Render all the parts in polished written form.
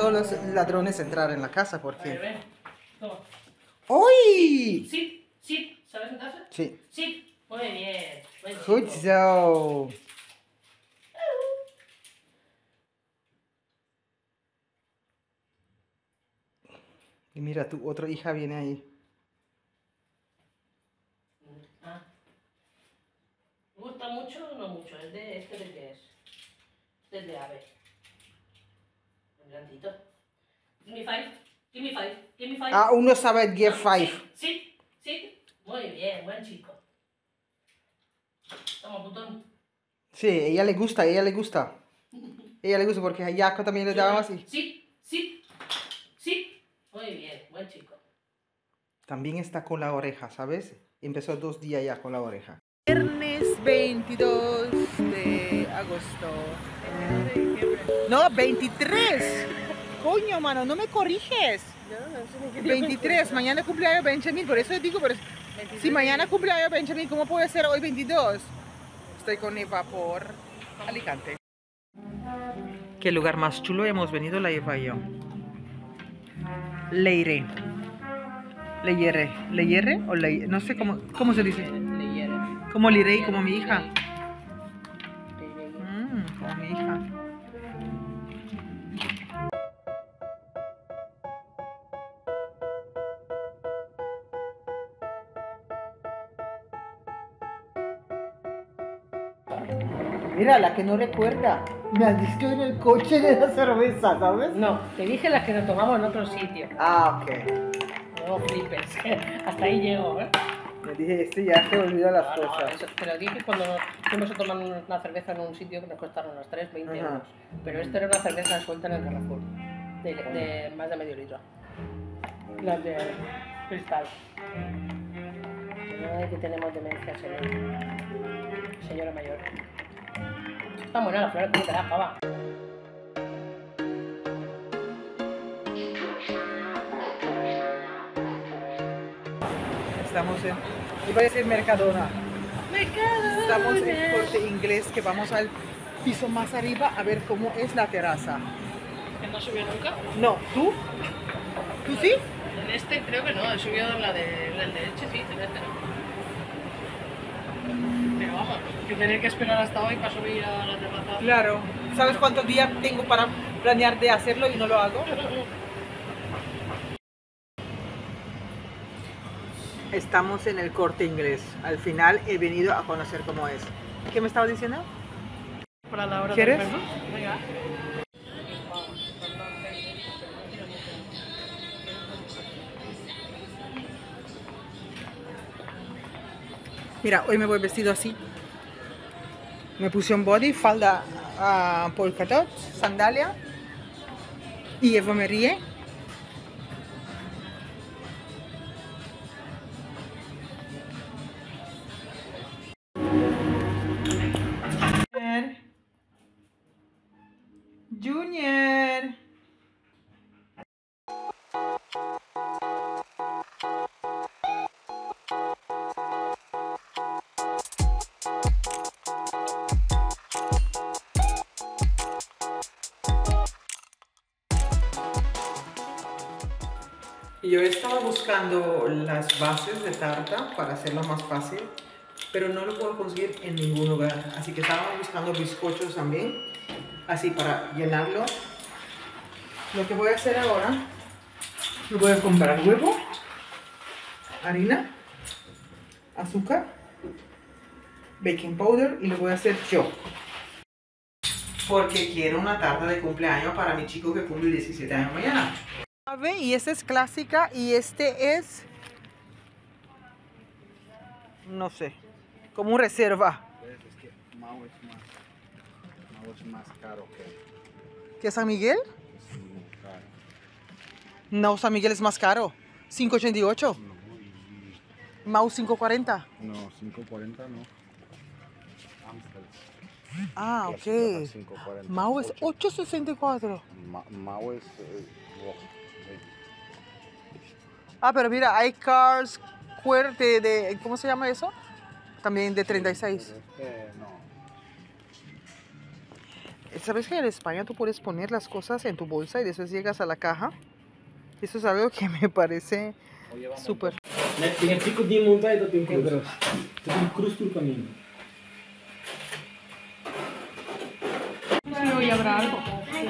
todos los ladrones entrar en la casa A ver, porque... ven. Toma. ¡Uy! Sí, sí. ¿Sabes sentarse? Sí. Sí. Muy bien. Buen Good chico. job. Y mira, tu otra hija viene ahí. Ah. ¿Me gusta mucho o no mucho? ¿Es de este de qué es? Este es de ave. Un blandito. Give me five. Give me five. Give me five. Ah, uno sabe give No, five. Sí, sí, sí. Muy bien, buen chico. Toma, putón. Sí, ella le gusta, ella le gusta. Ella le gusta porque a Jaco también le daba así. Sí, sí, sí. Muy bien, buen chico. También está con la oreja, ¿sabes? Empezó 2 días ya con la oreja. Viernes 22 de agosto. No, 23. Coño, mano, no me corriges. 23, mañana cumpleaños Benjamin, por eso digo, pero si mañana cumpleaños Benjamin, ¿cómo puede ser hoy 22? Estoy con Eva por Alicante. ¿Qué lugar más chulo hemos venido la Eva y yo? Leire. Leyere. ¿Leyere o Leire? No sé cómo se dice. Como Lirei, como mi hija. Como mi hija. Mira, la que no recuerda. Me has visto en el coche de la cerveza, ¿sabes? No, te dije las que nos tomamos en otro sitio. Ah, ok. No flipes. Hasta ahí llego, ¿eh? Me dije, este ya se olvida las No, cosas. eso te lo dije cuando fuimos a tomar una cerveza en un sitio que nos costaron los 3, 20 Ajá. euros. Pero esto era una cerveza suelta en el Carrefour, de más de medio litro. Las de cristal. Ay, que tenemos demencia, señora mayor. Está buena la flor, que la pava. Estamos en... Iba a decir Mercadona. Estamos en el Corte Inglés, que vamos al piso más arriba a ver cómo es la terraza. ¿Que no subió nunca? No, ¿tú? ¿Tú sí? En este creo que no, he subido en la de leche, sí, en este no. Pero vamos, que tener que esperar hasta hoy para subir a la terraza. Claro. ¿Sabes cuántos días tengo para planear de hacerlo y no lo hago? Estamos en el Corte Inglés. Al final he venido a conocer cómo es. ¿Qué me estabas diciendo? Para la hora ¿Quieres? del menú. Venga. Mira, hoy me voy vestido así. Me puse un body, falda polka dot, sandalia. Y Eva me ríe. Junior. Yo estaba buscando las bases de tarta para hacerlo más fácil, pero no lo puedo conseguir en ningún lugar. Así que estaba buscando bizcochos también, así para llenarlo. Lo que voy a hacer ahora, lo voy a comprar huevo, harina, azúcar, baking powder y lo voy a hacer yo. Porque quiero una tarta de cumpleaños para mi chico que cumple 17 años mañana. Y esta es clásica y este es, no sé, como un reserva. Es que Mau es más caro ¿Qué es San Miguel? es muy caro. No, San Miguel es más caro. 5.88. Mau 5.40. No, 5.40 no. Amstel. Ah, La ok. Super 5.40. Mau es 8.64. Mau es... Ah, pero mira, hay cars de ¿cómo se llama eso? También de 36. no. ¿Sabes que en España tú puedes poner las cosas en tu bolsa y después llegas a la caja? Eso es algo que me parece súper. Tinha 5 dias montado e tem cruz. Tem cruz por caminho. Hoy habrá algo.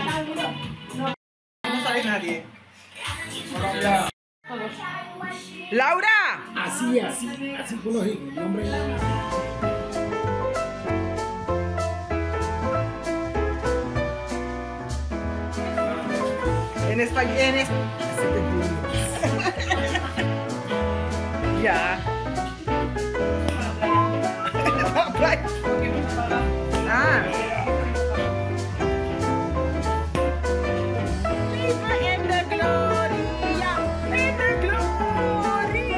No sale nadie. ¡Laura! Así psicológico. El hombre. En español. Ya. Ah. In the gloria, in the glory.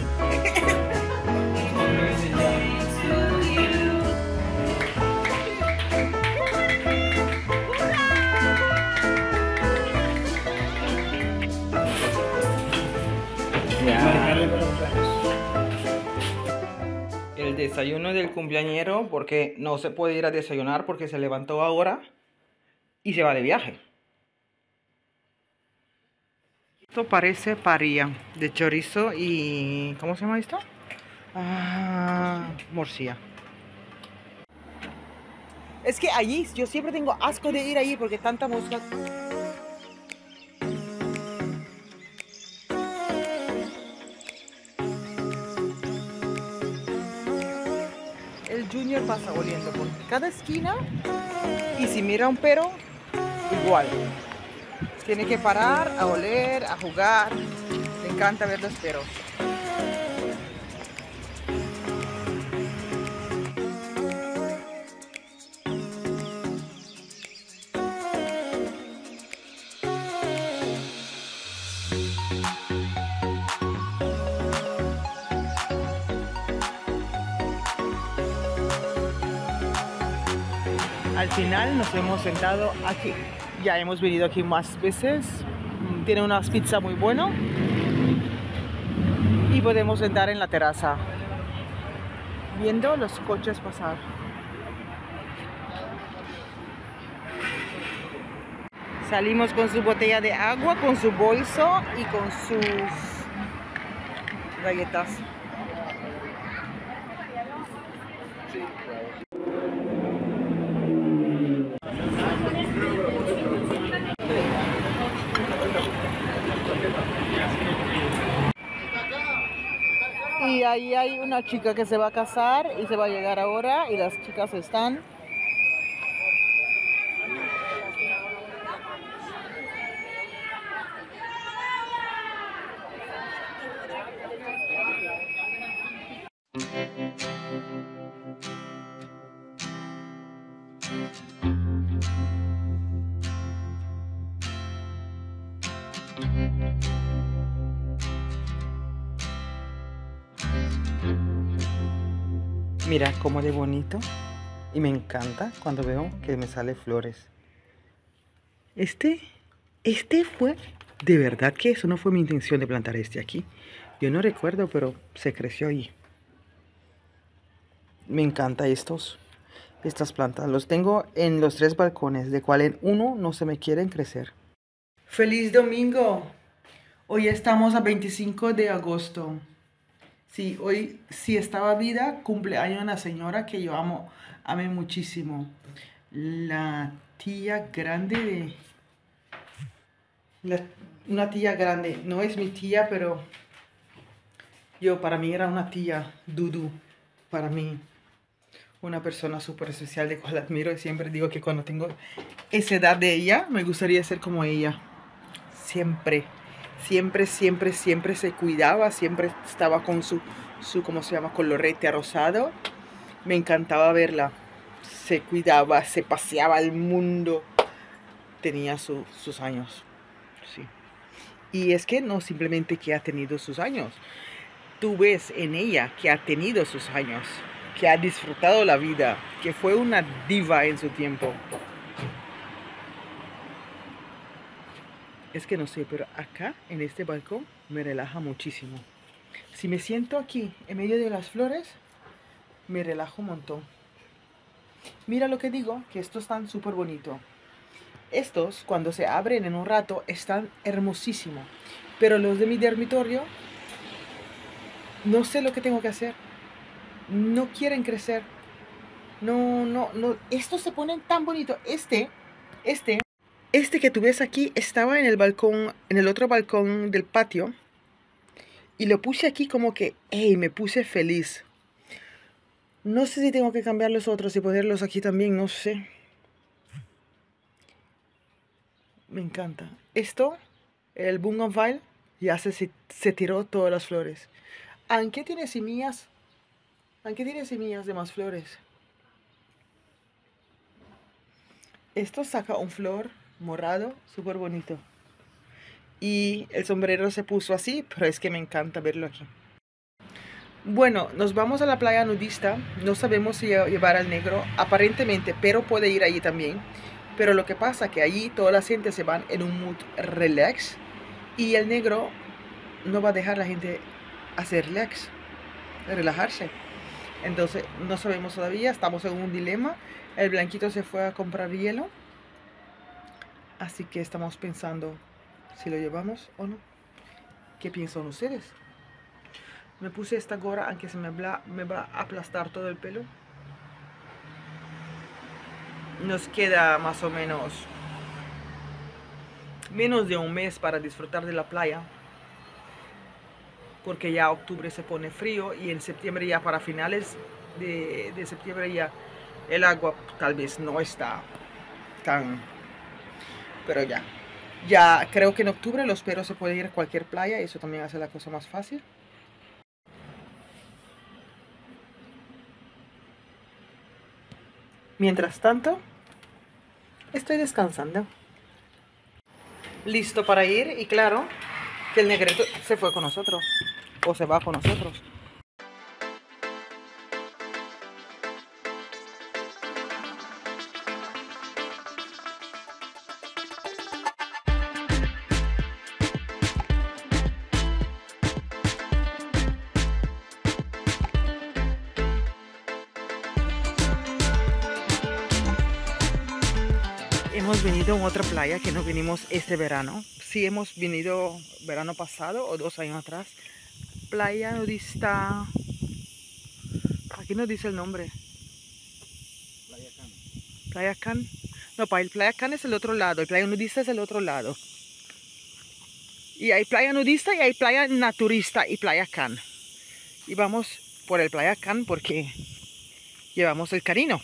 El desayuno del cumpleañero, porque no se puede ir a desayunar porque se levantó ahora y se va de viaje. Esto parece parilla de chorizo y... ¿cómo se llama esto? Morcilla. Es que allí, yo siempre tengo asco de ir allí porque tanta mosca. El Junior pasa oliendo por cada esquina y si mira un perro, igual. Tiene que parar a oler, a jugar. Le encanta ver los perros. Al final nos hemos sentado aquí. Ya hemos venido aquí más veces. Tiene unas pizzas muy buenas. Y podemos sentar en la terraza viendo los coches pasar. Salimos con su botella de agua, con su bolso y con sus galletas. Y ahí hay una chica que se va a casar y se va a llegar ahora y las chicas están. Mira cómo de bonito y me encanta cuando veo que me sale flores. Este fue, de verdad que eso no fue mi intención de plantar este aquí. Yo no recuerdo, pero se creció ahí. Me encanta estas plantas. Los tengo en los 3 balcones, de cual en uno no se me quieren crecer. ¡Feliz domingo! Hoy estamos a 25 de agosto. Sí, hoy sí estaba vida, cumpleaños una señora que yo amé muchísimo. La tía grande de... una tía grande, no es mi tía, pero para mí era una tía, Dudu, para mí. Una persona súper especial de cual admiro y siempre digo que cuando tengo esa edad de ella, me gustaría ser como ella. Siempre se cuidaba, siempre estaba con su ¿cómo se llama? Colorete rosado. Me encantaba verla. Se cuidaba, se paseaba al mundo. Tenía sus años. Sí. Y es que no simplemente que ha tenido sus años. Tú ves en ella que ha tenido sus años, que ha disfrutado la vida, que fue una diva en su tiempo. Es que no sé, pero acá, en este balcón, me relaja muchísimo. Si me siento aquí, en medio de las flores, me relajo un montón. Mira lo que digo, que estos están súper bonitos. Estos, cuando se abren en un rato, están hermosísimos. Pero los de mi dormitorio, no sé lo que tengo que hacer. No quieren crecer. No. Estos se ponen tan bonitos. Este que tú ves aquí estaba en el balcón, en el otro balcón del patio. Y lo puse aquí como que, hey, me puse feliz. No sé si tengo que cambiar los otros y ponerlos aquí también, no sé. Me encanta. Esto, el bougainville, ya se tiró todas las flores. Aunque tiene semillas de más flores. Esto saca un flor morado, súper bonito. Y el sombrero se puso así, pero es que me encanta verlo aquí. Bueno, nos vamos a la playa nudista. No sabemos si llevar al negro, aparentemente, pero puede ir allí también. Pero lo que pasa es que allí toda la gente se van en un mood relax. Y el negro no va a dejar a la gente hacer relajarse. Entonces, no sabemos todavía, estamos en un dilema. El blanquito se fue a comprar hielo. Así que estamos pensando si lo llevamos o no. ¿Qué piensan ustedes? Me puse esta gorra, aunque me va a aplastar todo el pelo. Nos queda más o menos de un mes para disfrutar de la playa. Porque ya octubre se pone frío y en septiembre ya para finales de septiembre ya el agua tal vez no está tan... Pero ya creo que en octubre los perros se pueden ir a cualquier playa y eso también hace la cosa más fácil. Mientras tanto, estoy descansando. Listo para ir y claro que el negrito se fue con nosotros o se va con nosotros. Hemos venido a otra playa que no vinimos este verano. Sí hemos venido verano pasado o 2 años atrás. Playa nudista. Aquí no dice el nombre. Playa Can. Playa Can. No, Playa Can es el otro lado. El playa nudista es el otro lado. Y hay playa nudista y hay playa naturista y Playa Can. Y vamos por el Playa Can porque llevamos el carino.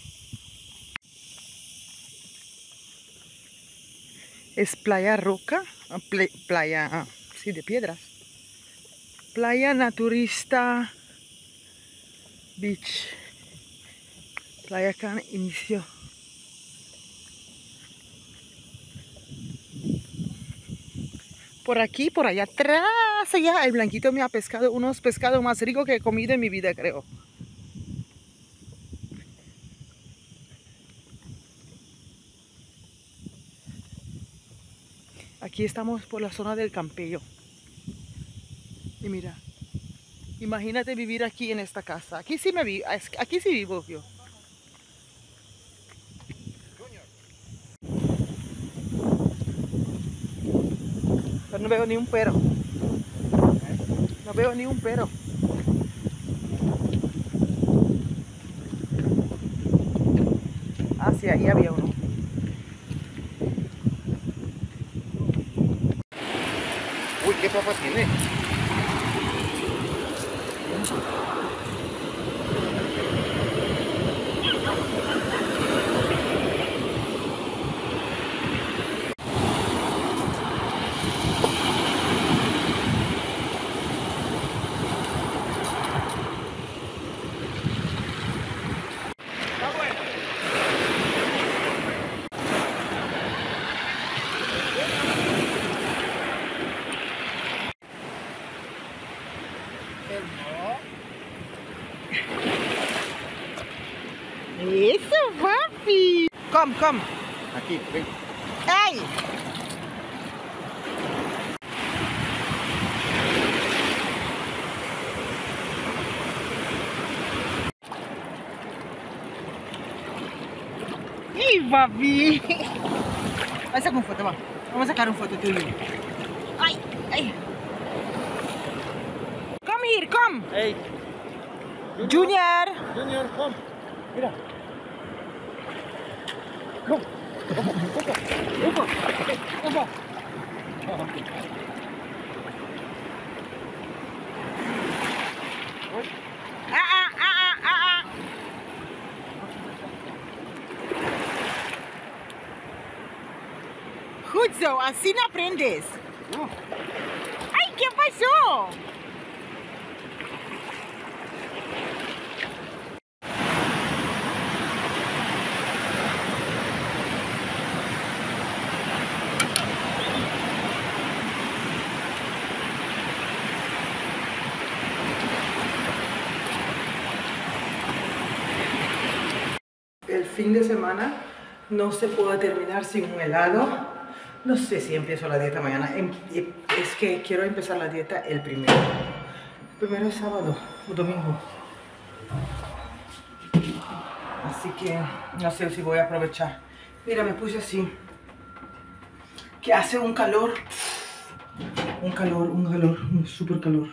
Es playa roca, playa, sí, de piedras. Playa naturista beach. Playa Can inició. Por aquí, por allá atrás, allá, el blanquito me ha pescado unos pescados más ricos que he comido en mi vida, creo. Aquí estamos por la zona del Campello. Y mira, imagínate vivir aquí en esta casa. Aquí sí vivo yo. Pero no veo ni un pero. No veo ni un pero. Ah, sí, ahí había uno. Uy, ¿qué papa tiene? Eso, papi. Come. Aquí, ven. ¡Ay! papi. Vamos a sacar una foto, va. Vamos a sacar una foto tuyo. Ay, ay. Come here, come. Hey. Junior. Junior, come. Mira. Come. Opa. Justo, así no aprendes. No. Ay, ¿qué pasó? El fin de semana no se puede terminar sin un helado. No sé si empiezo la dieta mañana. Es que quiero empezar la dieta el primero. El primero es sábado o domingo. Así que no sé si voy a aprovechar. Mira, me puse así. Que hace un calor. Un super calor.